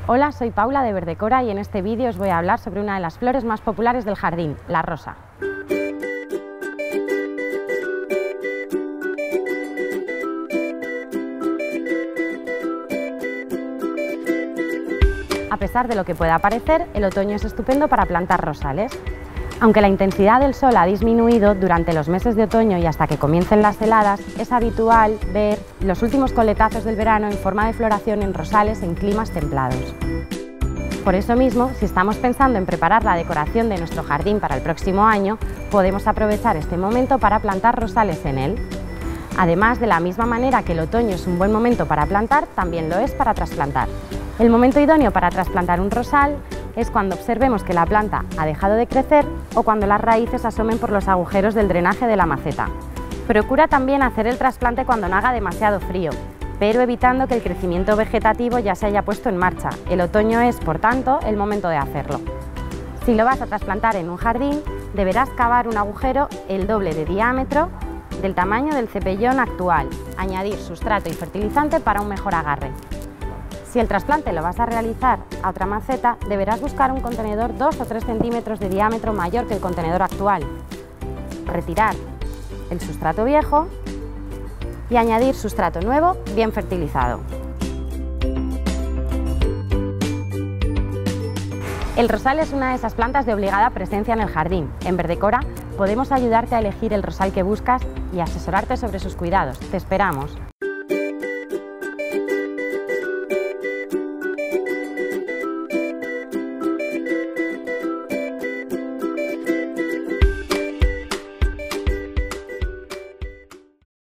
Hola, soy Paula de Verdecora y en este vídeo os voy a hablar sobre una de las flores más populares del jardín, la rosa. A pesar de lo que pueda parecer, el otoño es estupendo para plantar rosales. Aunque la intensidad del sol ha disminuido durante los meses de otoño y hasta que comiencen las heladas, es habitual ver los últimos coletazos del verano en forma de floración en rosales en climas templados. Por eso mismo, si estamos pensando en preparar la decoración de nuestro jardín para el próximo año, podemos aprovechar este momento para plantar rosales en él. Además, de la misma manera que el otoño es un buen momento para plantar, también lo es para trasplantar. El momento idóneo para trasplantar un rosal es cuando observemos que la planta ha dejado de crecer o cuando las raíces asomen por los agujeros del drenaje de la maceta. Procura también hacer el trasplante cuando no haga demasiado frío, pero evitando que el crecimiento vegetativo ya se haya puesto en marcha. El otoño es, por tanto, el momento de hacerlo. Si lo vas a trasplantar en un jardín, deberás cavar un agujero el doble de diámetro del tamaño del cepellón actual, añadir sustrato y fertilizante para un mejor agarre. Si el trasplante lo vas a realizar a otra maceta, deberás buscar un contenedor 2 o 3 centímetros de diámetro mayor que el contenedor actual. Retirar el sustrato viejo y añadir sustrato nuevo bien fertilizado. El rosal es una de esas plantas de obligada presencia en el jardín. En Verdecora podemos ayudarte a elegir el rosal que buscas y asesorarte sobre sus cuidados. Te esperamos.